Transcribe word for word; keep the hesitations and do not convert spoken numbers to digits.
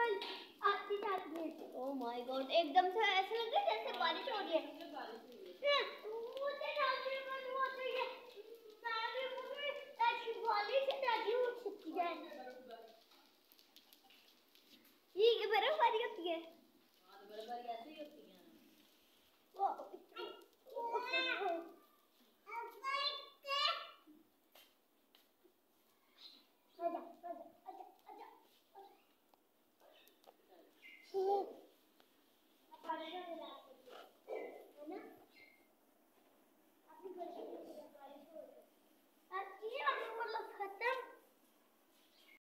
आती जाती है। ओह माय गॉड, एकदम से ऐसे लग रहा है जैसे बारिश हो रही है। मुझे रात में होती है, मैं भी मुझे ऐसी बारिश से डरी हो सकती है। ये बर्फबारी होती है। हाँ, तो बर्फबारी ऐसे ही होती है। वो